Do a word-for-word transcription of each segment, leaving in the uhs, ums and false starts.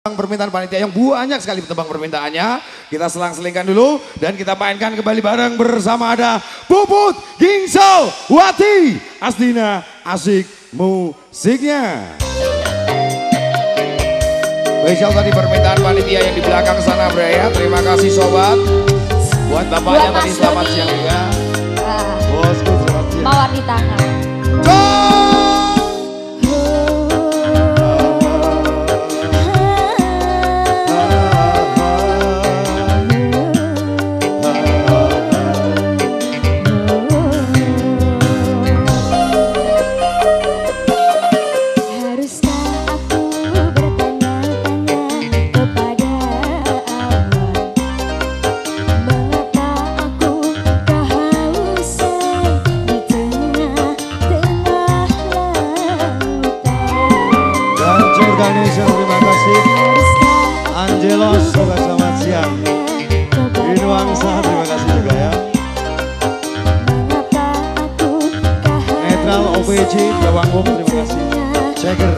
Permintaan panitia yang banyak sekali tebang permintaannya. Kita selang-selingkan dulu dan kita mainkan kembali bareng bersama ada Puput Gingsal Wati Astina Asik musiknya. Spesial tadi permintaan panitia yang di belakang sana bre ya. Terima kasih sobat. Buat bapaknya Buat tadi selamat siang juga. Ah. Bosku selamat siang. Mawar di tangan. Go! Terima kasih Angelos, sobat selamat siang. Inuangsa terima kasih juga ya. Netral O P J Jawangwong terima kasih. Checker.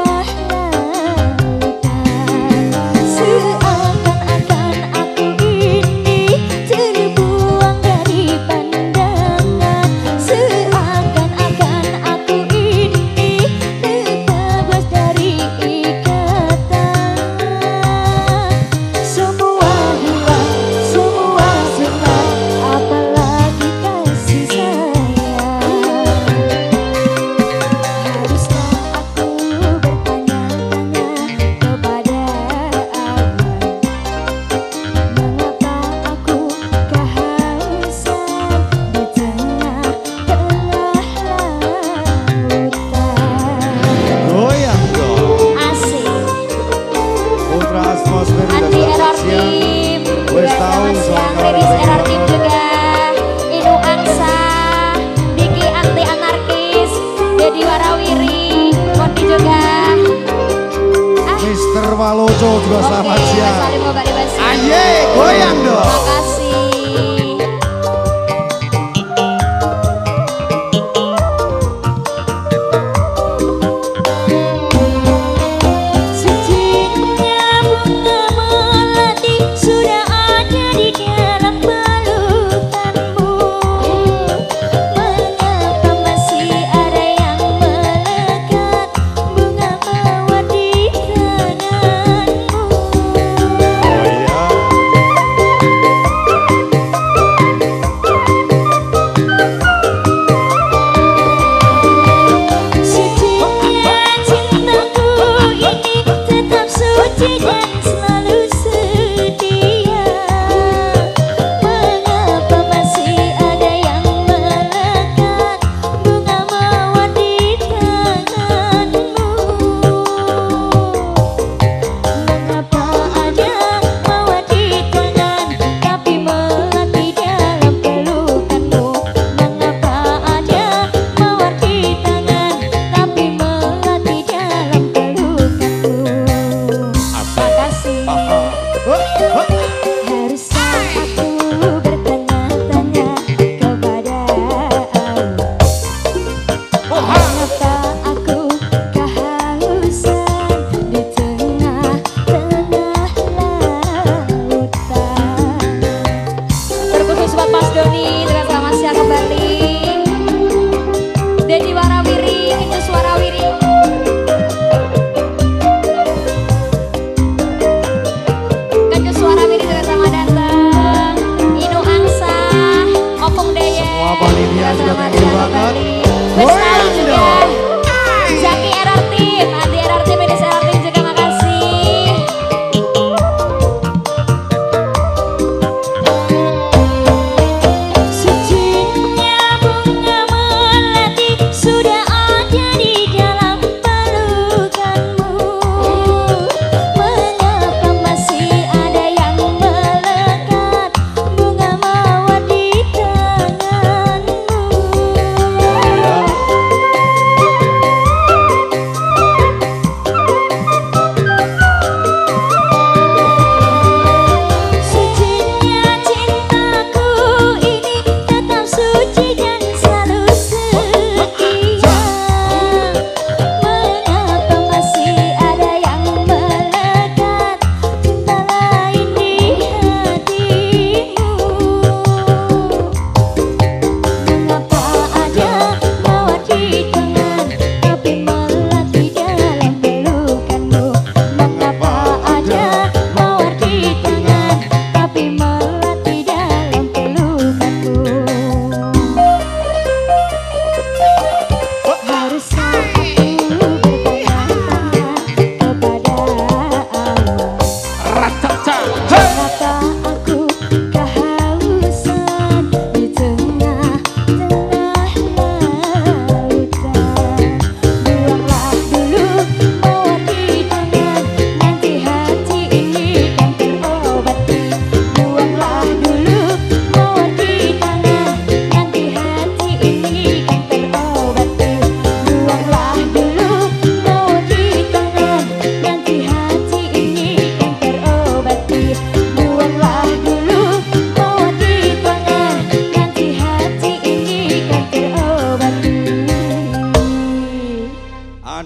Waloco juga selamat siang. Aye, goyang dong. Makasih.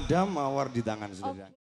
ada mawar di tangan saudara.